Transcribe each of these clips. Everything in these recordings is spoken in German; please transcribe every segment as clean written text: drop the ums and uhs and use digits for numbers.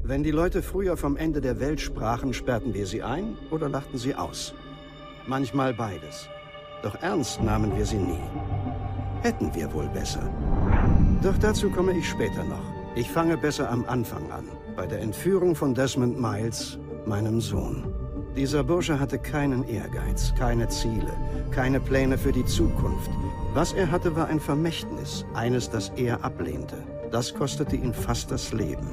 Wenn die Leute früher vom Ende der Welt sprachen, sperrten wir sie ein oder lachten sie aus. Manchmal beides. Doch ernst nahmen wir sie nie. Hätten wir wohl besser. Doch dazu komme ich später noch. Ich fange besser am Anfang an, bei der Entführung von Desmond Miles, meinem Sohn. Dieser Bursche hatte keinen Ehrgeiz, keine Ziele, keine Pläne für die Zukunft. Was er hatte, war ein Vermächtnis, eines, das er ablehnte. Das kostete ihn fast das Leben.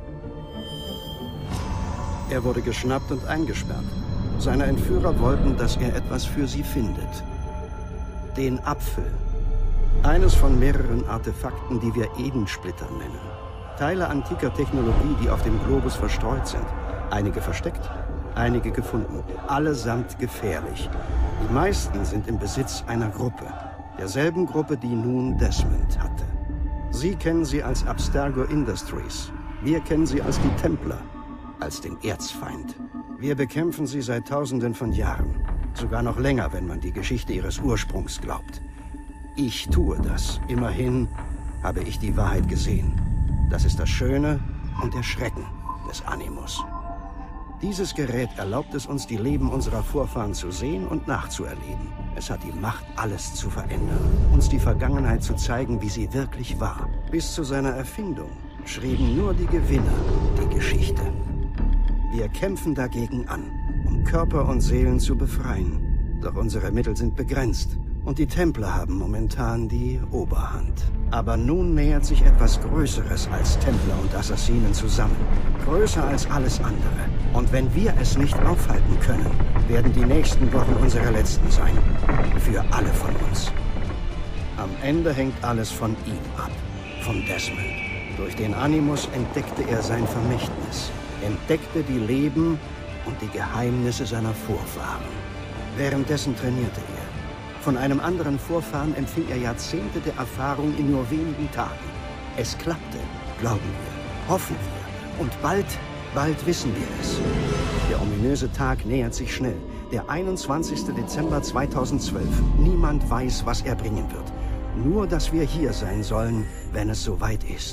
Er wurde geschnappt und eingesperrt. Seine Entführer wollten, dass er etwas für sie findet. Den Apfel. Eines von mehreren Artefakten, die wir Edensplitter nennen. Teile antiker Technologie, die auf dem Globus verstreut sind. Einige versteckt, einige gefunden. Allesamt gefährlich. Die meisten sind im Besitz einer Gruppe. Derselben Gruppe, die nun Desmond hatte. Sie kennen sie als Abstergo Industries. Wir kennen sie als die Templer. Als den Erzfeind. Wir bekämpfen sie seit Tausenden von Jahren. Sogar noch länger, wenn man die Geschichte ihres Ursprungs glaubt. Ich tue das. Immerhin habe ich die Wahrheit gesehen. Das ist das Schöne und der Schrecken des Animus. Dieses Gerät erlaubt es uns, die Leben unserer Vorfahren zu sehen und nachzuerleben. Es hat die Macht, alles zu verändern. Uns die Vergangenheit zu zeigen, wie sie wirklich war. Bis zu seiner Erfindung schrieben nur die Gewinner die Geschichte. Wir kämpfen dagegen an, um Körper und Seelen zu befreien. Doch unsere Mittel sind begrenzt und die Templer haben momentan die Oberhand. Aber nun nähert sich etwas Größeres als Templer und Assassinen zusammen. Größer als alles andere. Und wenn wir es nicht aufhalten können, werden die nächsten Wochen unsere letzten sein. Für alle von uns. Am Ende hängt alles von ihm ab. Von Desmond. Durch den Animus entdeckte er sein Vermächtnis. Entdeckte die Leben und die Geheimnisse seiner Vorfahren. Währenddessen trainierte er. Von einem anderen Vorfahren empfing er Jahrzehnte der Erfahrung in nur wenigen Tagen. Es klappte, glauben wir, hoffen wir. Und bald wissen wir es. Der ominöse Tag nähert sich schnell. Der 21. Dezember 2012. Niemand weiß, was er bringen wird. Nur, dass wir hier sein sollen, wenn es soweit ist.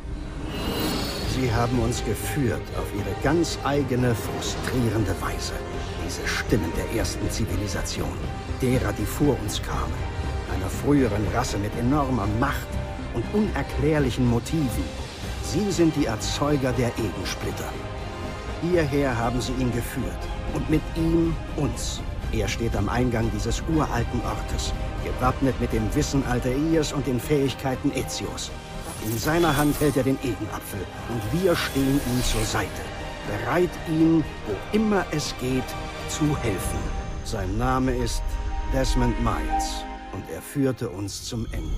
Sie haben uns geführt auf ihre ganz eigene, frustrierende Weise. Diese Stimmen der ersten Zivilisation, derer, die vor uns kamen. Einer früheren Rasse mit enormer Macht und unerklärlichen Motiven. Sie sind die Erzeuger der Edensplitter. Hierher haben sie ihn geführt. Und mit ihm uns. Er steht am Eingang dieses uralten Ortes, gewappnet mit dem Wissen Altairs und den Fähigkeiten Ezios. In seiner Hand hält er den Edenapfel und wir stehen ihm zur Seite, bereit ihm, wo immer es geht, zu helfen. Sein Name ist Desmond Miles und er führte uns zum Ende.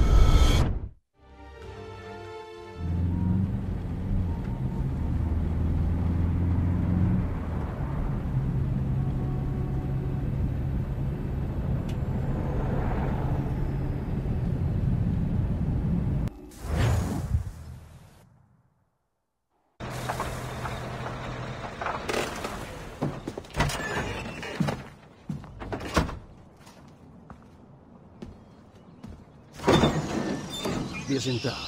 Wir sind da.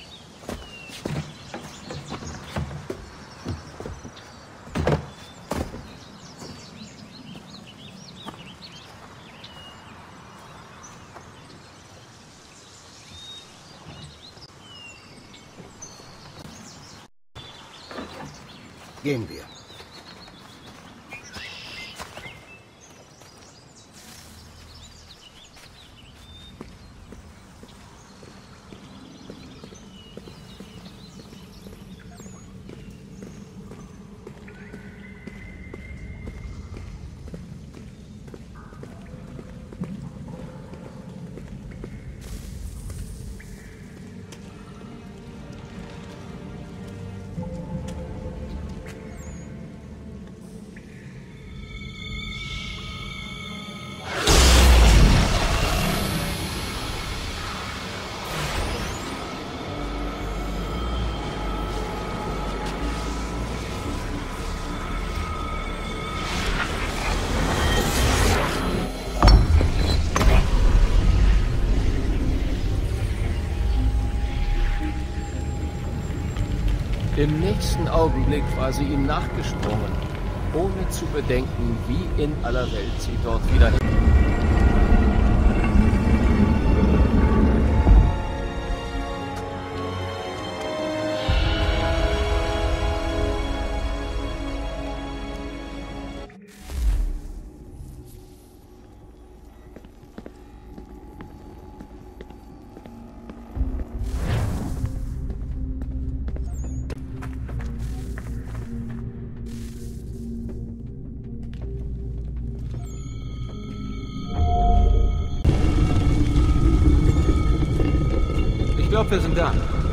Gehen wir. Im nächsten Augenblick war sie ihm nachgesprungen, ohne zu bedenken, wie in aller Welt sie dort wieder hin. Ich glaube, wir sind da.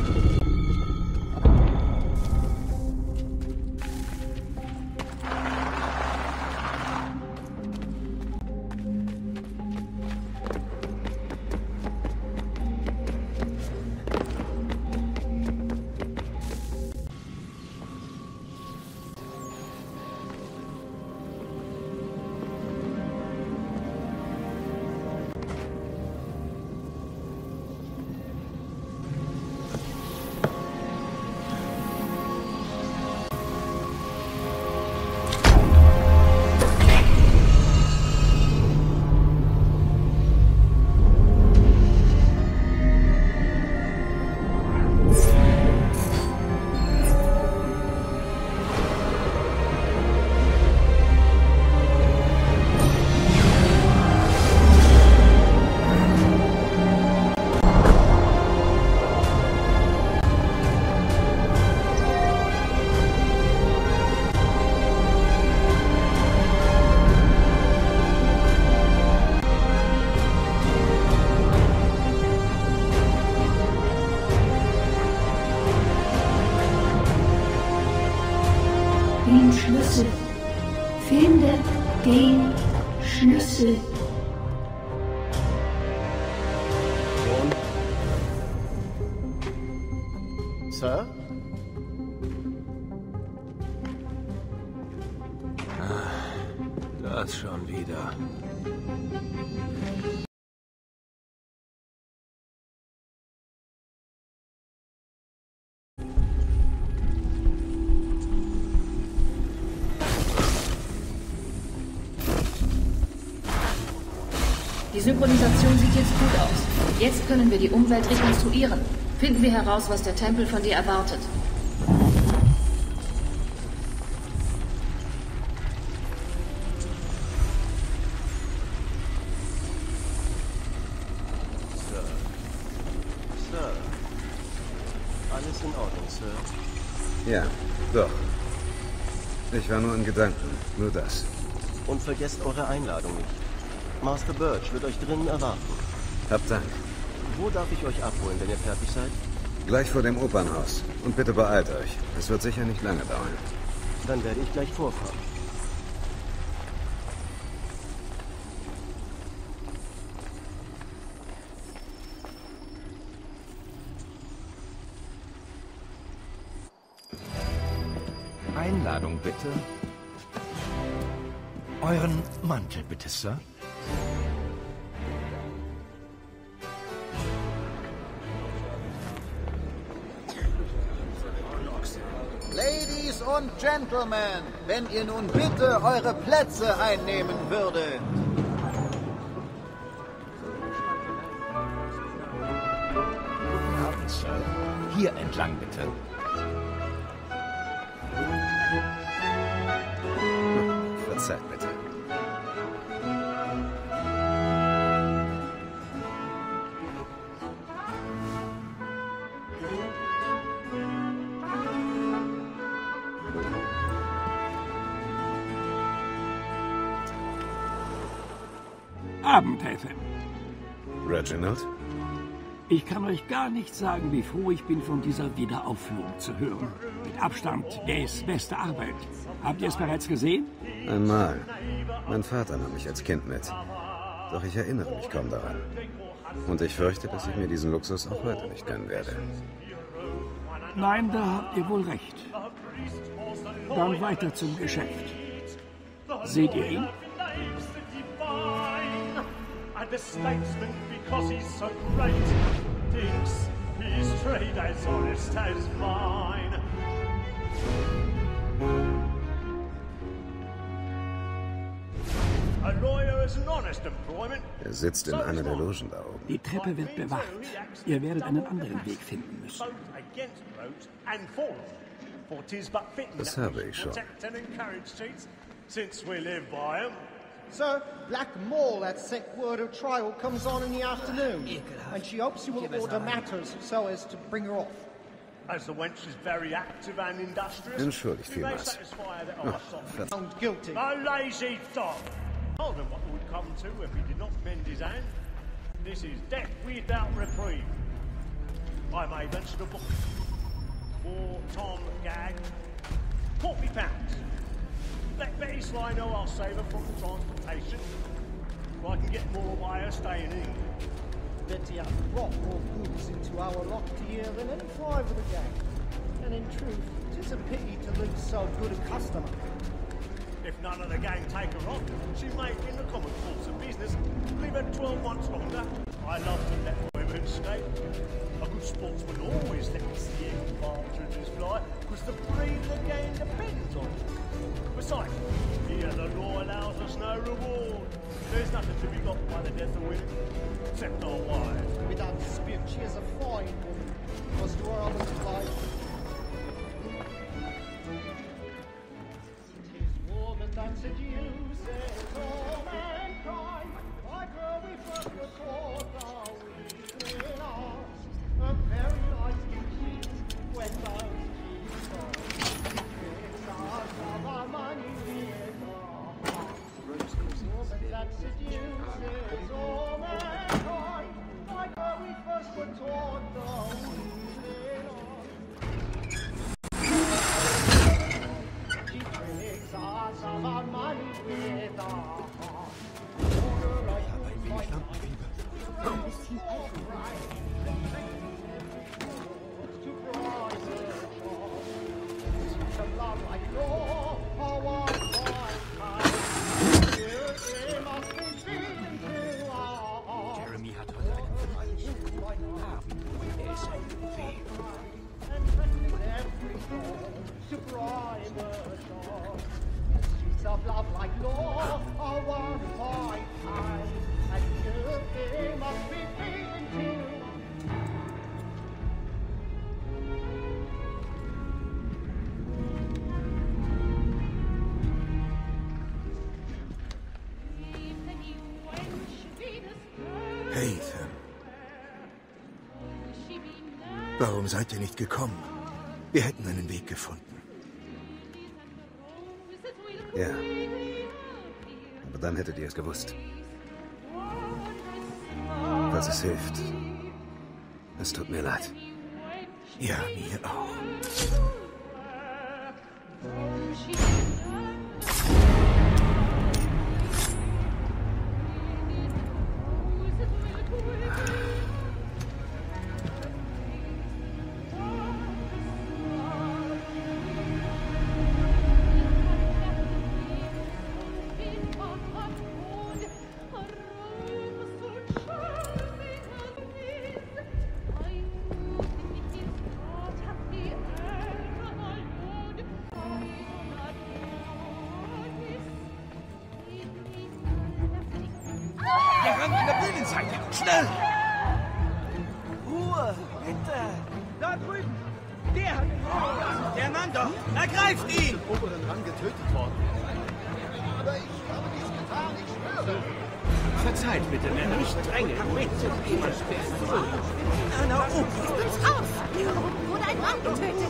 Den Schlüssel. Finde den Schlüssel. Sir? Das schon wieder. Die Synchronisation sieht jetzt gut aus. Jetzt können wir die Umwelt rekonstruieren. Finden wir heraus, was der Tempel von dir erwartet. Sir. Alles in Ordnung, Sir. Ja, doch. Ich war nur in Gedanken. Nur das. Und vergesst eure Einladung nicht. Master Birch wird euch drinnen erwarten. Hab Dank. Wo darf ich euch abholen, wenn ihr fertig seid? Gleich vor dem Opernhaus. Und bitte beeilt euch. Es wird sicher nicht lange dauern. Dann werde ich gleich vorfahren. Einladung bitte. Euren Mantel bitte, Sir. Ladies und Gentlemen, wenn ihr nun bitte eure Plätze einnehmen würdet. Guten Abend, Sir. Hier entlang bitte. Verzeiht bitte. Abend, Ethan. Reginald? Ich kann euch gar nicht sagen, wie froh ich bin, von dieser Wiederaufführung zu hören. Mit Abstand Days beste Arbeit. Habt ihr es bereits gesehen? Einmal. Mein Vater nahm mich als Kind mit. Doch ich erinnere mich kaum daran. Und ich fürchte, dass ich mir diesen Luxus auch heute nicht gönnen werde. Nein, da habt ihr wohl recht. Dann weiter zum Geschäft. Seht ihr ihn? And the statesman, because he's so great, thinks his trade as honest as mine. Er sitzt in einer der Logen da oben. Die Treppe wird bewacht. Ihr werdet einen anderen Weg finden müssen. Das habe ich schon. Sir, Black Mall at sick word of trial comes on in the afternoon, and she hopes you will order matters so as to bring her off. As the wench is very active and industrious, Entschuldigt vielmals. Found guilty. A lazy dog! Told him what it would come to if he did not mend his hand. This is death without reprieve. I may venture to book for Tom Gag £40. Let Betty Sly know I'll save her from transportation, so I can get more by her staying in. Betty hath brought more goods into our locked year than any five of the gang. And in truth, 'tis a pity to lose so good a customer. If none of the gang take her on, she may, in the common course of business, leave her 12 months longer. I love to let women stay. A good sportsman always lets the egg partridges fly, because the breed of the game depends on it. Besides, here the law allows us no reward. There's nothing to be got by the death of women, except our wives. Without dispute, she is a fine woman. Was to her others life. That seduces all mankind, like her we first were taught our weakling arts. A very nice beauty when those cheeks are. It's us of our money with our hearts. Woman that seduces all mankind, like her we first were taught our weakling arts. About money with our heart. Jeremy hat heute einen falschen Abend. Er ist ein Fee. Of love like law, our white eye, and you must be feeling too. Hey, Ethan. Warum seid ihr nicht gekommen? Wir hätten einen Weg gefunden. Ja. Aber dann hättet ihr es gewusst. Was es hilft. Es tut mir leid. Ja, mir auch. Schnell! Ruhe, bitte! Da drüben! Der hat der Mann doch! Ergreift ihn! Im oberen Rang getötet worden. Aber ich habe nichts getan, ich schwöre! Verzeiht bitte, Männer. Nicht drängen. Bitte, niemand sperrt zu. Na, lasst uns raus! Hier oben wurde ein Mann getötet!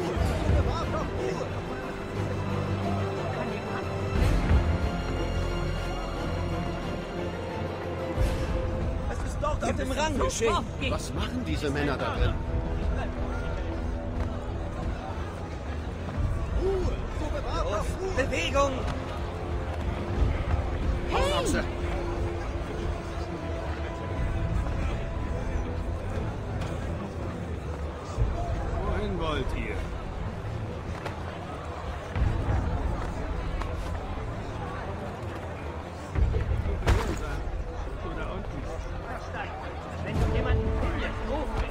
Auf dem Rang geschehen. Was machen diese Männer da drin? Bewegung! Hey! Wohin wollt ihr? Wenn du jemanden findest, ruf mich!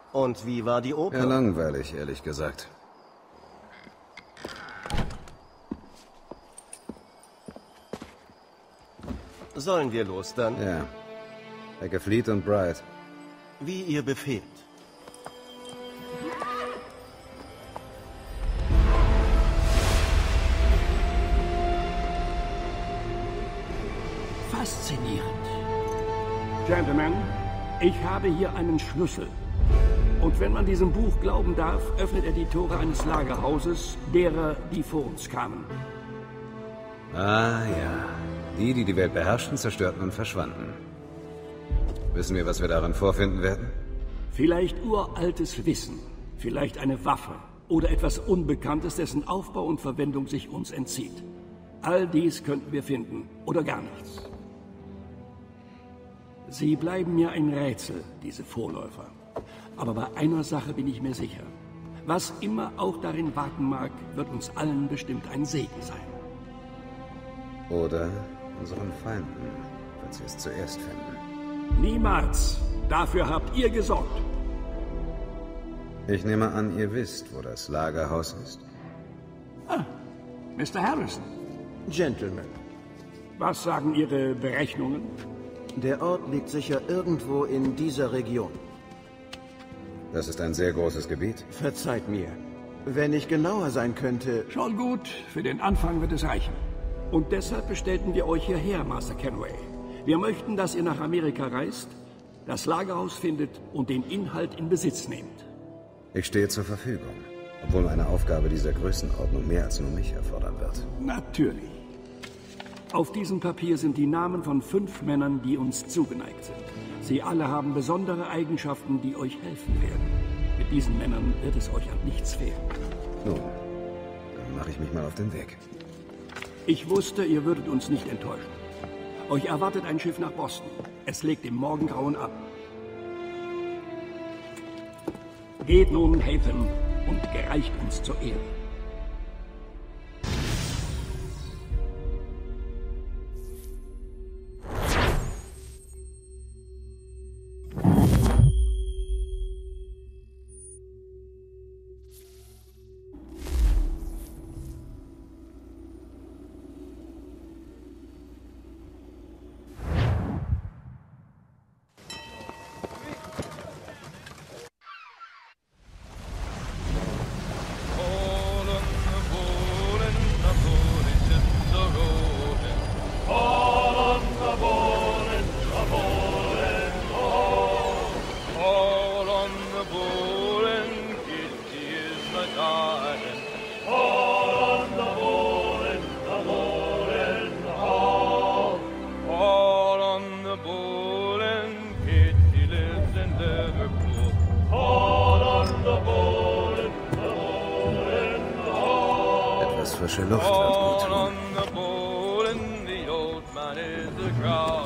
Und wie war die Oper? Ja, langweilig, ehrlich gesagt. Sollen wir los dann? Ja. Wecke Fleet und Bright. Wie ihr befehlt. Faszinierend. Gentlemen, ich habe hier einen Schlüssel. Und wenn man diesem Buch glauben darf, öffnet er die Tore eines Lagerhauses, derer, die vor uns kamen. Ah ja. Die die Welt beherrschten, zerstörten und verschwanden. Wissen wir, was wir darin vorfinden werden? Vielleicht uraltes Wissen, vielleicht eine Waffe oder etwas Unbekanntes, dessen Aufbau und Verwendung sich uns entzieht. All dies könnten wir finden oder gar nichts. Sie bleiben mir ein Rätsel, diese Vorläufer. Aber bei einer Sache bin ich mir sicher. Was immer auch darin warten mag, wird uns allen bestimmt ein Segen sein. Oder unseren Feinden, falls wir es zuerst finden. Niemals. Dafür habt ihr gesorgt. Ich nehme an, ihr wisst, wo das Lagerhaus ist. Ah, Mr. Harrison. Gentlemen. Was sagen Ihre Berechnungen? Der Ort liegt sicher irgendwo in dieser Region. Das ist ein sehr großes Gebiet. Verzeiht mir. Wenn ich genauer sein könnte... Schon gut. Für den Anfang wird es reichen. Und deshalb bestellten wir euch hierher, Master Kenway. Wir möchten, dass ihr nach Amerika reist, das Lagerhaus findet und den Inhalt in Besitz nehmt. Ich stehe zur Verfügung, obwohl meine Aufgabe dieser Größenordnung mehr als nur mich erfordern wird. Natürlich. Auf diesem Papier sind die Namen von 5 Männern, die uns zugeneigt sind. Sie alle haben besondere Eigenschaften, die euch helfen werden. Mit diesen Männern wird es euch an nichts fehlen. Nun, dann mache ich mich mal auf den Weg. Ich wusste, ihr würdet uns nicht enttäuschen. Euch erwartet ein Schiff nach Boston. Es legt im Morgengrauen ab. Geht nun, Hatham, und gereicht uns zur Ehre. Frische Luft wird gut tun. On the bowl and the old man is a crowd.